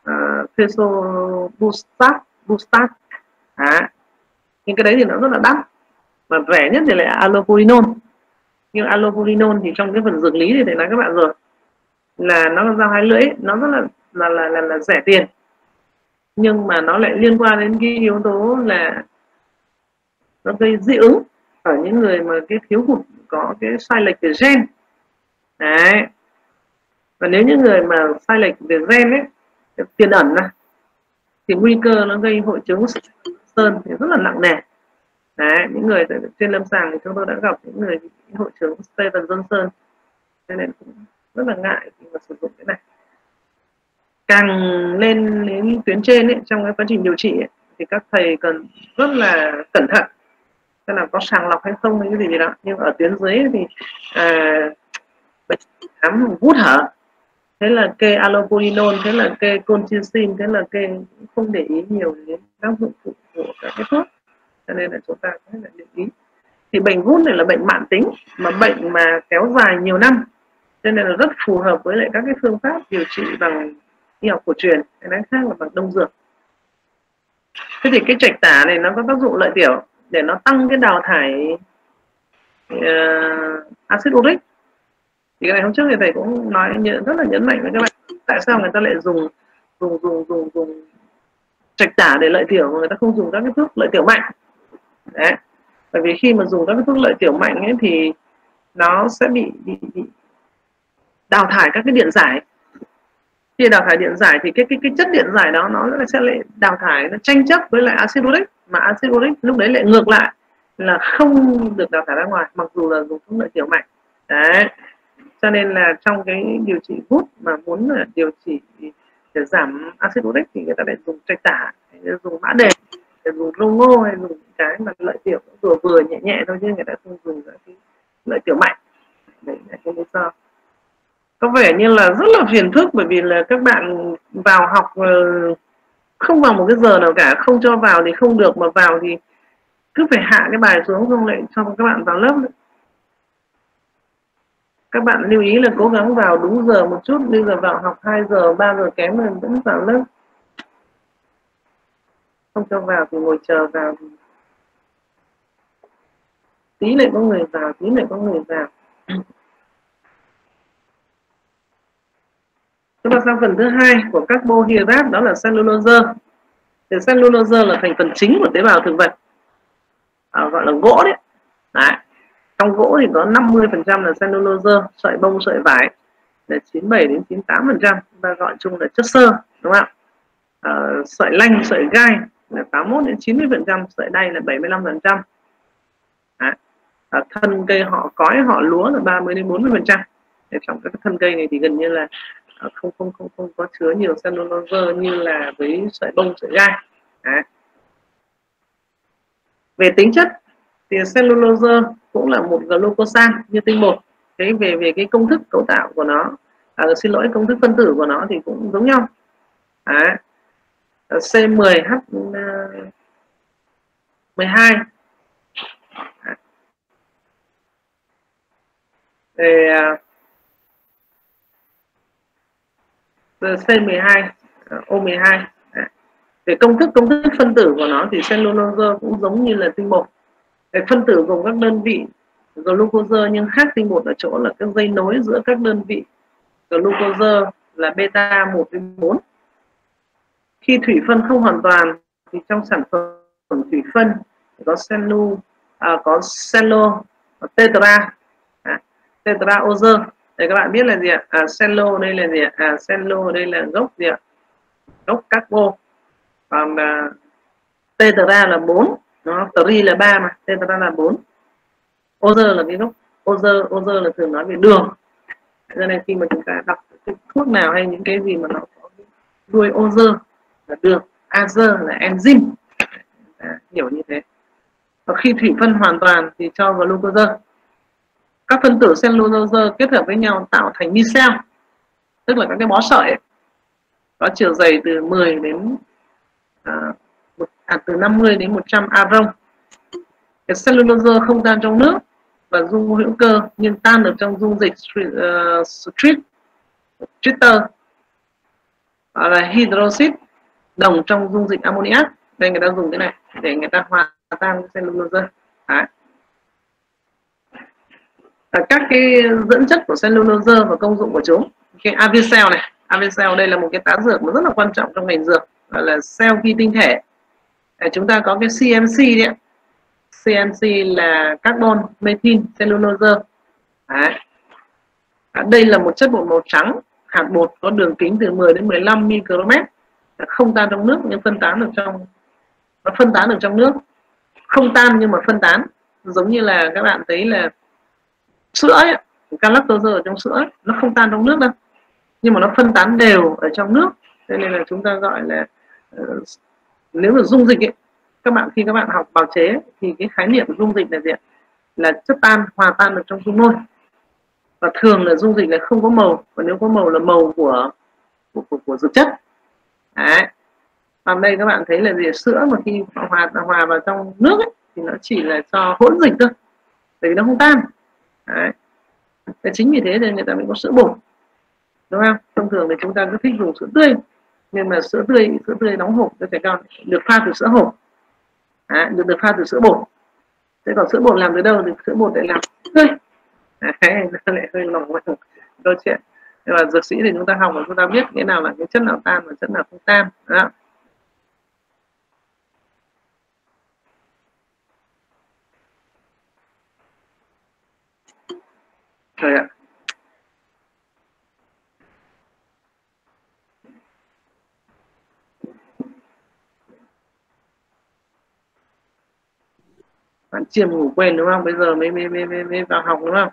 fesobustac. Nhưng cái đấy thì nó rất là đắt, và rẻ nhất thì lại allopurinol. Nhưng allopurinol thì trong cái phần dược lý thì thầy nói các bạn rồi là nó là dao hai lưỡi, nó rất là rẻ tiền, nhưng mà nó lại liên quan đến cái yếu tố là nó gây dị ứng ở những người mà cái thiếu hụt có cái sai lệch về gen đấy. Và nếu những người mà sai lệch về gen ấy tiềm ẩn này thì nguy cơ nó gây hội chứng Sơn thì rất là nặng nề đấy. Những người trên lâm sàng thì chúng tôi đã gặp những người bị hội chứng Steven-Johnson, cho nên cũng rất là ngại khi mà sử dụng cái này. Càng lên đến tuyến trên ấy, trong cái quá trình điều trị ấy, thì các thầy cần rất là cẩn thận xem là có sàng lọc hay không hay cái gì đó. Nhưng ở tuyến dưới thì bệnh khám hút hở, thế là kê allopurinol, thế là kê colchicine, thế là kê không để ý nhiều đến tác dụng phụ của các cái thuốc, cho nên là chúng ta phải lưu ý. Thì bệnh gút này là bệnh mãn tính mà bệnh mà kéo dài nhiều năm, cho nên là rất phù hợp với lại các cái phương pháp điều trị bằng y học cổ truyền, cái nói khác là bằng đông dược. Thế thì cái trạch tả này nó có tác dụng lợi tiểu để nó tăng cái đào thải axit uric. Thì cái này hôm trước thì thầy cũng nói rất là nhấn mạnh với các bạn tại sao người ta lại dùng trạch tả để lợi tiểu mà người ta không dùng các cái thuốc lợi tiểu mạnh đấy. Bởi vì khi mà dùng các cái thuốc lợi tiểu mạnh ấy thì nó sẽ bị đào thải các cái điện giải. Khi đào thải điện giải thì cái chất điện giải đó nó sẽ lại đào thải, nó tranh chấp với lại axit uric, mà axit uric lúc đấy lại ngược lại là không được đào thải ra ngoài mặc dù là dùng thuốc lợi tiểu mạnh đấy. Cho nên là trong cái điều trị gút mà muốn là điều trị để giảm axit uric thì người ta lại dùng trạch tả, dùng mã đề, dùng rô ngô, hay dùng cái mà lợi tiểu vừa vừa nhẹ nhẹ thôi, chứ người ta không dùng cái lợi tiểu mạnh. Đấy là cái lý do. Có vẻ như là rất là phiền phức, bởi vì là các bạn vào học không vào một cái giờ nào cả, không cho vào thì không được, mà vào thì cứ phải hạ cái bài xuống không lại cho các bạn vào lớp nữa. Các bạn lưu ý là cố gắng vào đúng giờ một chút. Bây giờ vào học 2 giờ 3 giờ kém rồi vẫn vào lớp, không cho vào thì ngồi chờ vào, tí lại có người vào, tí lại có người vào. Chúng ta sang phần thứ hai của carbohydrate, đó là cellulose. Thì cellulose là thành phần chính của tế bào thực vật, gọi là gỗ đấy. Trong gỗ thì có 50% là cellulose, sợi bông, sợi vải là 97 đến 98%, chúng ta gọi chung là chất xơ, đúng không ạ? Sợi lanh, sợi gai là 81 đến 90%, sợi đay là 75%. Thân cây họ cói, họ lúa là 30 đến 40%. Trong các thân cây này thì gần như là không có chứa nhiều cellulose như là với sợi bông, sợi gai. Về tính chất thì cellulose cũng là một glucosan như tinh bột. Thế về cái công thức cấu tạo của nó, xin lỗi, công thức phân tử của nó thì cũng giống nhau. C10H12. Về C12 O12. Về công thức phân tử của nó thì cellulose cũng giống như là tinh bột. Về phân tử gồm các đơn vị glucose, nhưng khác tinh bột ở chỗ là các dây nối giữa các đơn vị glucose là beta 1 đến 4. Khi thủy phân không hoàn toàn thì trong sản phẩm thủy phân có cello tetra tetraose. Để các bạn biết là gì ạ? Cello đây là gì ạ? Cello đây là gốc gì ạ? Gốc carbo. Còn tetra là 4, nó tri là 3 mà tetra là 4. Ose là cái gốc ose là thường nói về đường. Cho nên khi mà chúng ta đọc cái thuốc nào hay những cái gì mà nó có đuôi ose là đường, aze là enzyme, hiểu như thế. Và khi thủy phân hoàn toàn thì cho glucose. các phân tử cellulose kết hợp với nhau tạo thành micelle, tức là các cái bó sợi ấy, có chiều dày từ 10 đến từ 50 đến 100 aron. Cái cellulose không tan trong nước và dung hữu cơ nhưng tan được trong dung dịch Streeter là hydroxit đồng trong dung dịch ammoniac. Đây người ta dùng cái này để người ta hòa tan cellulose. Đấy. Các cái dẫn chất của cellulose và công dụng của chúng. Cái Avicel này, Avicel đây là một cái tá dược mà rất là quan trọng trong ngành dược, gọi là cell vi tinh thể. Chúng ta có cái CMC đấy ạ. CMC là carbon, methyl, cellulose. Đấy. Đây là một chất bột màu trắng, hạt bột có đường kính từ 10 đến 15 micromet, không tan trong nước nhưng phân tán được trong nước, không tan nhưng mà phân tán, giống như là các bạn thấy là sữa ấy, galactose ở trong sữa ấy, nó không tan trong nước đâu nhưng mà nó phân tán đều ở trong nước. Cho nên là chúng ta gọi là nếu mà dung dịch ấy, khi các bạn học bào chế thì cái khái niệm của dung dịch là gì? Là chất tan hòa tan được trong dung môi, và thường là dung dịch là không có màu, và nếu có màu là màu của dược chất. Đấy. Còn đây các bạn thấy là gì? Sữa mà khi hòa vào trong nước ấy, thì nó chỉ là cho hỗn dịch thôi, bởi vì nó không tan. Đấy. Chính vì thế nên người ta mới có sữa bột, đúng không? Thông thường thì chúng ta cứ thích dùng sữa tươi, nhưng mà sữa tươi đóng hộp cho trẻ con được pha từ sữa hộp. Đấy, được pha từ sữa bột. Thế còn sữa bột làm từ đâu? Thì sữa bột để làm tươi. Đấy, nó lại hơi lỏng câu chuyện. Nhưng mà dược sĩ thì chúng ta học và chúng ta biết cái nào là cái chất nào tan và chất nào không tan. Đó. Rồi ạ. Bạn chiêm ngủ quên đúng không? Bây giờ mới vào học đúng không?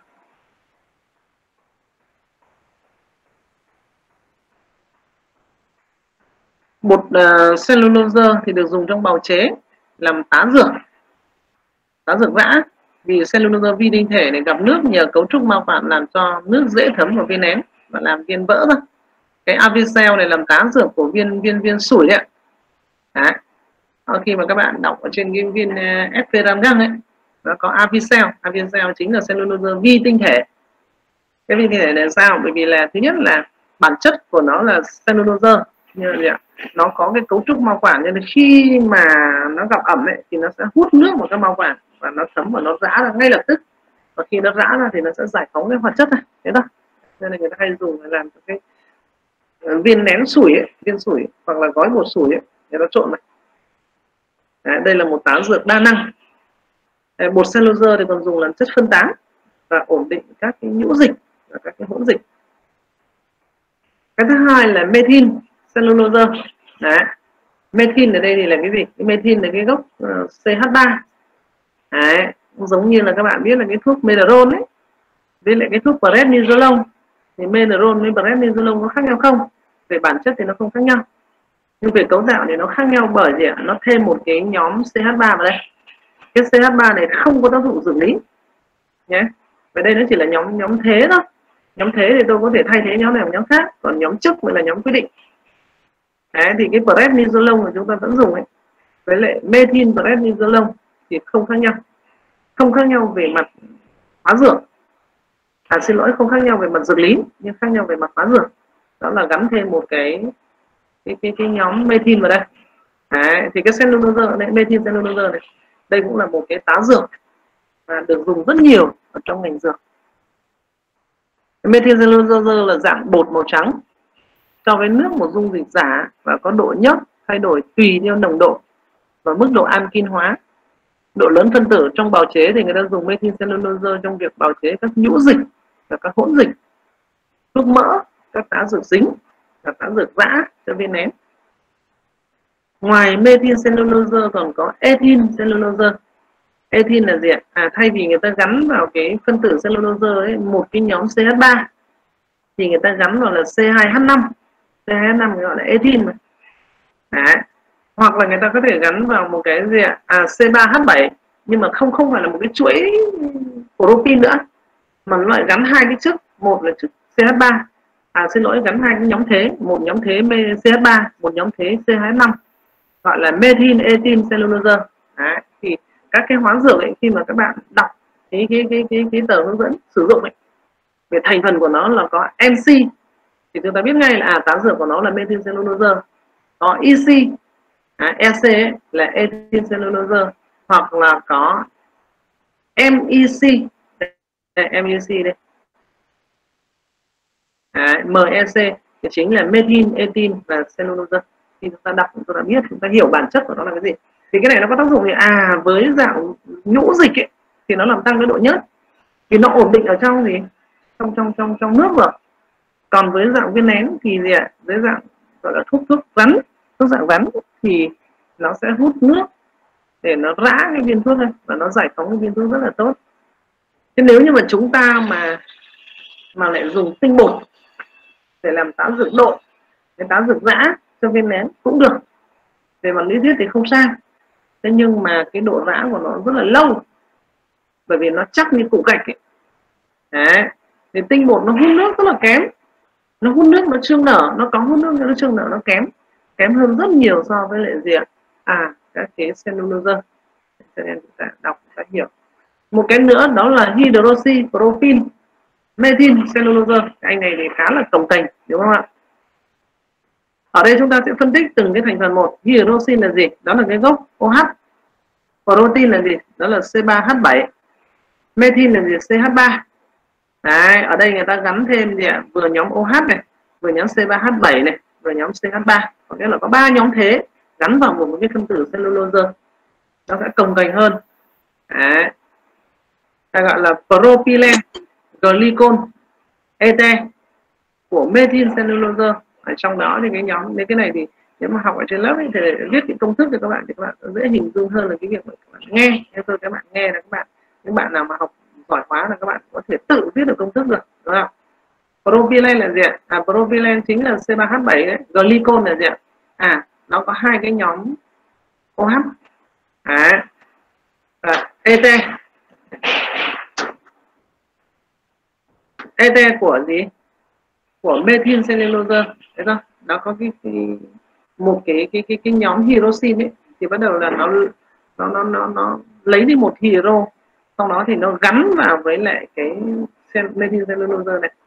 Bột cellulose thì được dùng trong bào chế làm tá dược vã, vì cellulose vi tinh thể này gặp nước nhờ cấu trúc mao phản làm cho nước dễ thấm vào viên nén và làm viên vỡ ra. Cái Avicel này làm tá dược của viên sủi đấy ạ. Khi mà các bạn đọc ở trên cái viên Efferalgan ấy, nó có Avicel chính là cellulose vi tinh thể. Cái vi tinh thể này sao? Bởi vì là thứ nhất là bản chất của nó là cellulose, như vậy nó có cái cấu trúc mao quản, nên khi mà nó gặp ẩm ấy, thì nó sẽ hút nước vào cái mao quản và nó thấm và nó rã ra ngay lập tức, và khi nó rã ra thì nó sẽ giải phóng cái hoạt chất này, thế đó. Nên là người ta hay dùng để làm cái viên nén sủi ấy, viên sủi hoặc là gói bột sủi ấy, người ta trộn này. Đấy, đây là một tá dược đa năng. Bột cellulose thì còn dùng làm chất phân tán và ổn định các cái nhũ dịch và các cái hỗn dịch. Cái thứ hai là methyl cellulose. Đấy. Methyl ở đây thì là cái gì? Cái methyl là cái gốc CH3. Đấy. Giống như là các bạn biết là cái thuốc Medrol ấy, với lại cái thuốc prednisolone, thì Medrol với prednisolone có khác nhau không? Về bản chất thì nó không khác nhau, nhưng về cấu tạo thì nó khác nhau bởi vì nó thêm một cái nhóm CH3 vào đây. Cái CH3 này không có tác dụng dưỡng lý nhé. Và đây nó chỉ là nhóm thế thôi. Nhóm thế thì tôi có thể thay thế nhóm này bằng nhóm khác, còn nhóm chức mới là nhóm quyết định. Đấy, thì cái prednisolone mà chúng ta vẫn dùng ấy, với lại methyl prednisolone thì không khác nhau. Không khác nhau về mặt hóa dược. Không khác nhau về mặt dược lý, nhưng khác nhau về mặt hóa dược. Đó là gắn thêm một cái nhóm methyl vào đây. Đấy, thì cái cellulose này, methyl cellulose này, đây cũng là một cái tá dược và được dùng rất nhiều ở trong ngành dược. Methyl cellulose là dạng bột màu trắng cho với nước một dung dịch giả và có độ nhớt thay đổi tùy theo nồng độ và mức độ alkin hóa. Độ lớn phân tử trong bào chế thì người ta dùng methyl cellulose trong việc bào chế các nhũ dịch và các hỗn dịch, thuốc mỡ, các tá dược dính và tá dược giã cho viên nén. Ngoài methyl cellulose còn có ethyl cellulose. Ethyl là gì ạ? Thay vì người ta gắn vào cái phân tử cellulose ấy, một cái nhóm CH3 thì người ta gắn vào là C2H5. C2H5 gọi là ethyl mà. Đấy. Hoặc là người ta có thể gắn vào một cái gì ạ? C3H7, nhưng mà không phải là một cái chuỗi protein nữa, mà nó lại gắn hai cái chức, một là chức CH3, xin lỗi, gắn hai cái nhóm thế, một nhóm thế CH3, một nhóm thế CH5, gọi là methyl ethyl cellulose. Đấy, thì các cái hóa dược ấy, khi mà các bạn đọc cái tờ hướng dẫn sử dụng ấy, về thành phần của nó là có MC thì chúng ta biết ngay là tá dược của nó là methyl cellulose. Có EC, EC ấy, là ethyl cellulose, hoặc là có MEC, MEC đây, MEC thì chính là methyl ethyl và cellulose. Khi chúng ta đọc chúng ta biết, chúng ta hiểu bản chất của nó là cái gì. Thì cái này nó có tác dụng thì với dạng nhũ dịch ấy, thì nó làm tăng cái độ nhớt, vì nó ổn định ở trong gì, trong nước rồi. Còn với dạng viên nén thì gì ạ, với dạng gọi là thuốc rắn, thuốc dạng rắn thì nó sẽ hút nước để nó rã cái viên thuốc này và nó giải phóng cái viên thuốc rất là tốt. Thế nếu như mà chúng ta mà lại dùng tinh bột để làm táo dược độ, cái táo dược rã cho viên nén cũng được, về mặt lý thuyết thì không sao. Thế nhưng mà cái độ rã của nó rất là lâu, bởi vì nó chắc như củ gạch ấy. Đấy, thì tinh bột nó hút nước rất là kém, nó hút nước, nó trương nở, nó có hút nước nhưng nó trương nở nó kém hơn rất nhiều so với lại gì ạ, các cái cellulose. Cho nên chúng ta đọc chúng ta hiểu. Một cái nữa đó là hydroxy propyl methyl cellulose. Anh này thì khá là cồng kềnh, đúng không ạ? Ở đây chúng ta sẽ phân tích từng cái thành phần một. Hydroxy là gì? Đó là cái gốc OH. Protein là gì? Đó là C3H7. Methyl là gì? CH3. Đấy, ở đây người ta gắn thêm gì ạ? Vừa nhóm OH này, vừa nhóm C3H7 này, vừa nhóm CH3. Có nghĩa là có 3 nhóm thế gắn vào một cái phân tử cellulose. Nó sẽ cồng kềnh hơn. Đấy, ta gọi là propylene glycol ether của methyl cellulose. Ở trong đó thì cái nhóm, cái này thì nếu mà học ở trên lớp ấy, thì viết cái công thức cho các bạn thì các bạn dễ hình dung hơn là cái việc mà các bạn nghe. Theo tôi các bạn nghe là những bạn nào mà học giỏi quá là các bạn có thể tự viết được công thức được, đúng không? Propylene là gì ạ? Propylene chính là C3H7 đấy. Glycol là gì ạ? Nó có hai cái nhóm OH. Ether. Ether của gì? Của methyl cellulose. Thấy không? Nó có một cái nhóm hydroxy ấy, thì bắt đầu là nó lấy đi một hydro, sau đó thì nó gắn vào với lại cái methyl cellulose này.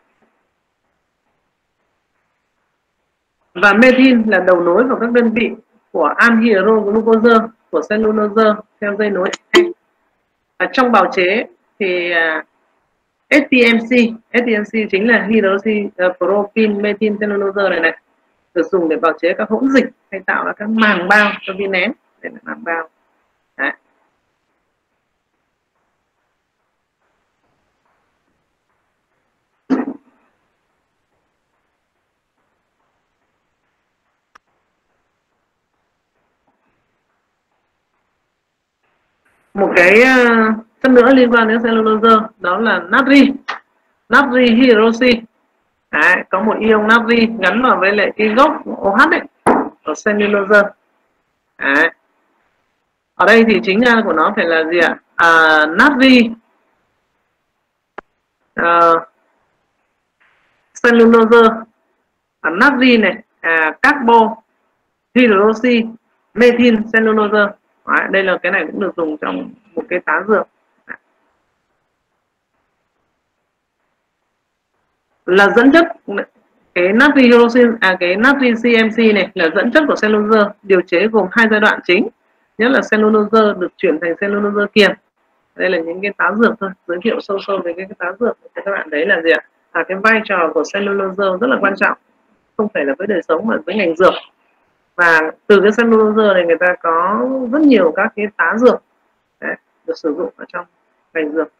Và methyl là đầu nối của các đơn vị của anhydro glucose của cellulose theo dây nối. Trong bào chế thì STMC chính là hydroxy propyl methyl cellulose này được dùng để bào chế các hỗn dịch hay tạo ra các màng bao cho viên nén. Đây là màng bao. Đấy. Một cái chất nữa liên quan đến cellulose đó là natri hydroxy. Đấy, có một ion natri gắn vào với lại cái gốc OH ấy, của cellulose. Đấy. Ở đây thì chính ra của nó phải là gì ạ? Natri cellulose, natri này, carbo hydroxy methyl cellulose. Đấy, đây là cái này cũng được dùng trong một cái tá dược. Là dẫn chất, cái natri hydroxy, cái natri CMC này là dẫn chất của cellulose, điều chế gồm hai giai đoạn chính. Nhất là cellulose được chuyển thành cellulose kiềm. Đây là những cái tá dược thôi, giới thiệu sâu về cái tá dược để các bạn đấy là gì ạ? Cái vai trò của cellulose rất là quan trọng, không phải là với đời sống mà với ngành dược. Và từ cái cellulose này người ta có rất nhiều các cái tá dược đấy, được sử dụng ở trong ngành dược.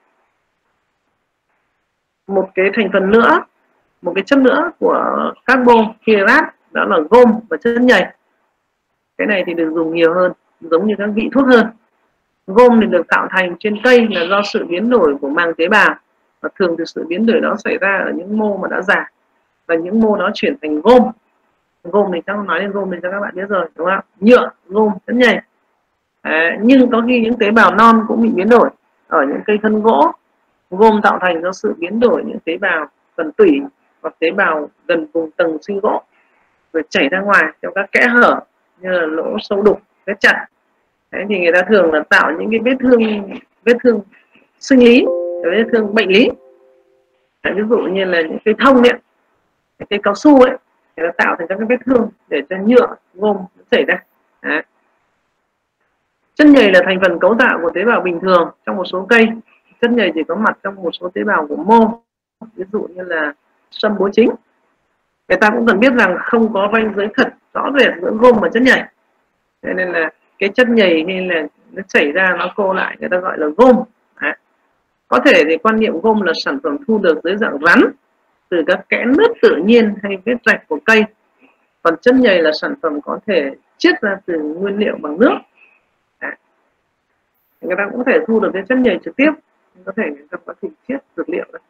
Một cái thành phần nữa, một cái chất nữa của carbohydrate đó là gôm và chất nhầy. Cái này thì được dùng nhiều hơn, giống như các vị thuốc hơn. Gôm thì được tạo thành trên cây là do sự biến đổi của màng tế bào, và thường thì sự biến đổi đó xảy ra ở những mô mà đã già, và những mô đó chuyển thành gôm. Gôm thì chắc nói đến gôm thì cho các bạn biết rồi, đúng không? Nhựa, gôm, chất nhầy. Nhưng có khi những tế bào non cũng bị biến đổi ở những cây thân gỗ, Gôm tạo thành do sự biến đổi những tế bào phần tủy hoặc tế bào gần vùng tầng sinh gỗ rồi chảy ra ngoài theo các kẽ hở như là lỗ sâu đục, vết chặt. Đấy, thì người ta thường là tạo những cái vết thương sinh lý, vết thương bệnh lý. Đấy, ví dụ như là những cây thông ấy, những cây cao su ấy, người ta tạo thành các cái vết thương để cho nhựa gôm nó chảy ra. Đấy. Chất nhầy là thành phần cấu tạo của tế bào bình thường trong một số cây. Chất nhầy chỉ có mặt trong một số tế bào của mô, ví dụ như là sâm bố chính. Người ta cũng cần biết rằng không có ranh giới thật rõ rệt giữa gôm và chất nhầy, cho nên là cái chất nhầy hay là nó chảy ra nó cô lại người ta gọi là gôm. Đấy. Có thể thì quan niệm gôm là sản phẩm thu được dưới dạng rắn từ các kẽ nứt tự nhiên hay vết rạch của cây, còn chất nhầy là sản phẩm có thể chiết ra từ nguyên liệu bằng nước. Đấy. Người ta cũng có thể thu được cái chất nhầy trực tiếp, có thể trong quá trình chiết dược liệu đấy.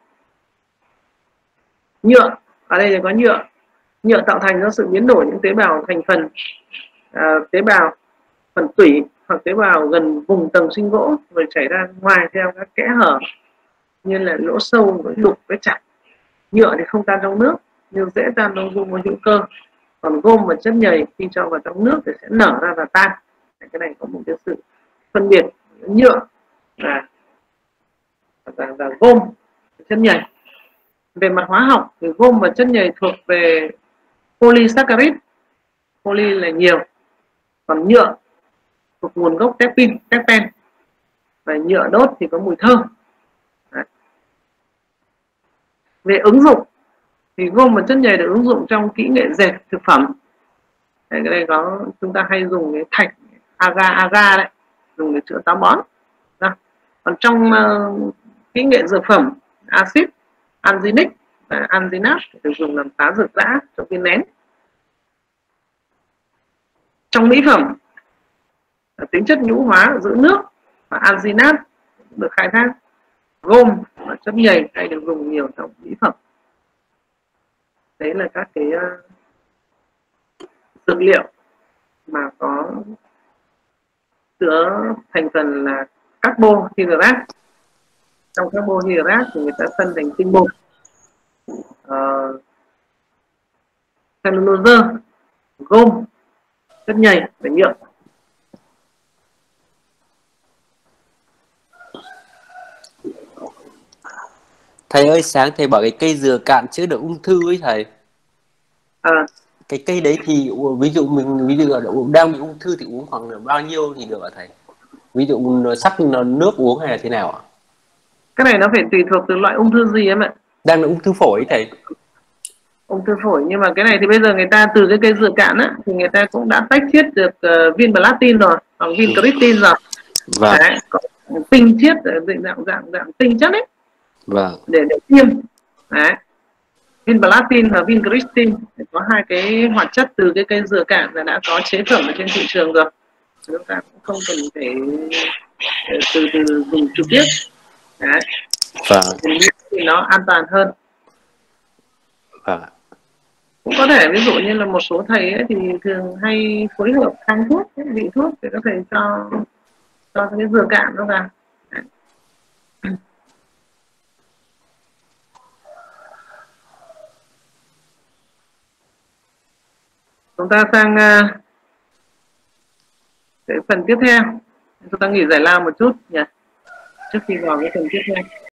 Nhựa, ở đây thì có nhựa. Nhựa tạo thành do sự biến đổi những tế bào thành phần, tế bào phần tủy hoặc tế bào gần vùng tầng sinh gỗ rồi chảy ra ngoài theo các kẽ hở như là lỗ sâu với đục với chặt. Nhựa thì không tan trong nước nhưng dễ tan trong dung môi hữu cơ, còn gôm và chất nhầy khi cho vào trong nước thì sẽ nở ra và tan. Cái này có một cái sự phân biệt nhựa và gôm, chất nhầy. Về mặt hóa học thì gôm và chất nhầy thuộc về polysaccharide, poly là nhiều, còn nhựa thuộc nguồn gốc terpen, và nhựa đốt thì có mùi thơm. Đấy. Về ứng dụng thì gôm và chất nhầy được ứng dụng trong kỹ nghệ dệt thực phẩm. Đấy, cái này có chúng ta hay dùng cái thạch agar đấy, dùng để chữa táo bón. Đó. Còn trong kỹ nghệ dược phẩm, axit anzinic và anzinat được dùng làm tá dược dã trong viên nén. Trong mỹ phẩm, tính chất nhũ hóa giữ nước và anzinat được khai thác. Gôm và chất nhầy hay được dùng nhiều trong mỹ phẩm. Đấy là các cái dược liệu mà có chứa thành phần là carbohydrate. Trong carbohydrate thì người ta phân thành tinh bột, cellulose, gôm, chất nhầy và nhựa. Thầy ơi, sáng thầy bảo cái cây dừa cạn chữa được ung thư ấy thầy. Cái cây đấy thì ví dụ đang bị ung thư thì uống khoảng bao nhiêu thì được ạ thầy? Ví dụ sắc nước uống hay là thế nào ạ? Cái này nó phải tùy thuộc từ loại ung thư gì em ạ. Đang là ung thư phổi ấy thầy. Ung thư phổi, nhưng mà cái này thì bây giờ người ta từ cái cây dừa cạn á thì người ta cũng đã tách chiết được viên platin rồi, hoặc viên creatine rồi. Vâng. Đấy, tinh chiết dạng tinh chất ấy. Vâng. Để tiêm. Đấy. Viên platin và viên creatine có hai cái hoạt chất từ cái cây dừa cạn là đã có chế phẩm ở trên thị trường rồi. Chúng ta cũng không cần phải từ dùng trực tiếp. Đấy. Vâng. Thì nó an toàn hơn. Vâng. Cũng có thể ví dụ như là một số thầy ấy thì thường hay phối hợp kháng thuốc, vị thuốc để có thể cho cái dừa cạn nó vào. Chúng ta sang cái phần tiếp theo. Chúng ta nghỉ giải lao một chút nhỉ, trước khi vào cái phần tiếp theo.